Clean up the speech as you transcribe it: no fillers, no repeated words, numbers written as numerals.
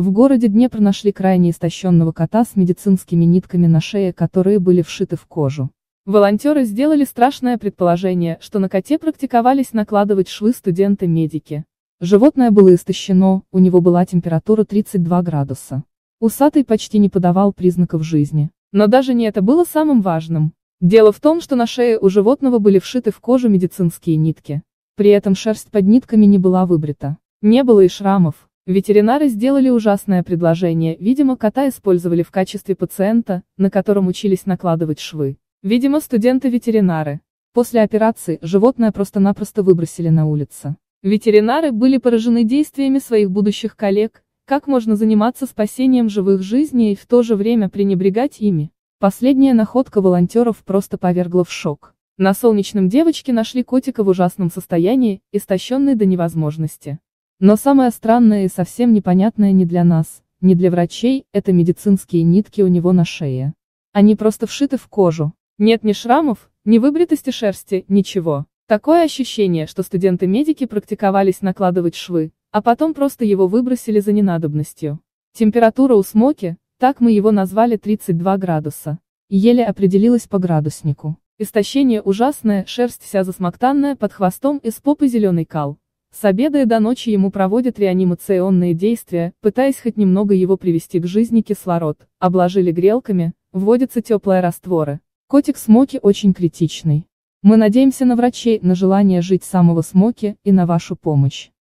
В городе Днепр нашли крайне истощенного кота с медицинскими нитками на шее, которые были вшиты в кожу. Волонтеры сделали страшное предположение, что на коте практиковались накладывать швы студенты-медики. Животное было истощено, у него была температура 32 градуса. Усатый почти не подавал признаков жизни. Но даже не это было самым важным. Дело в том, что на шее у животного были вшиты в кожу медицинские нитки. При этом шерсть под нитками не была выбрита. Не было и шрамов. Ветеринары сделали ужасное предложение, видимо, кота использовали в качестве пациента, на котором учились накладывать швы. Видимо, студенты-ветеринары. После операции животное просто-напросто выбросили на улицу. Ветеринары были поражены действиями своих будущих коллег, как можно заниматься спасением живых жизней и в то же время пренебрегать ими. Последняя находка волонтеров просто повергла в шок. На Солнечном девочке нашли котика в ужасном состоянии, истощенный до невозможности. Но самое странное и совсем непонятное ни для нас, ни для врачей, это медицинские нитки у него на шее. Они просто вшиты в кожу. Нет ни шрамов, ни выбритости шерсти, ничего. Такое ощущение, что студенты-медики практиковались накладывать швы, а потом просто его выбросили за ненадобностью. Температура у Смоки, так мы его назвали, 32 градуса. Еле определилась по градуснику. Истощение ужасное, шерсть вся засмоктанная, под хвостом из попы зеленый кал. С обеда и до ночи ему проводят реанимационные действия, пытаясь хоть немного его привести к жизни. Кислород обложили грелками, вводятся теплые растворы. Котик Смоки очень критичный. Мы надеемся на врачей, на желание жить самого Смоки и на вашу помощь.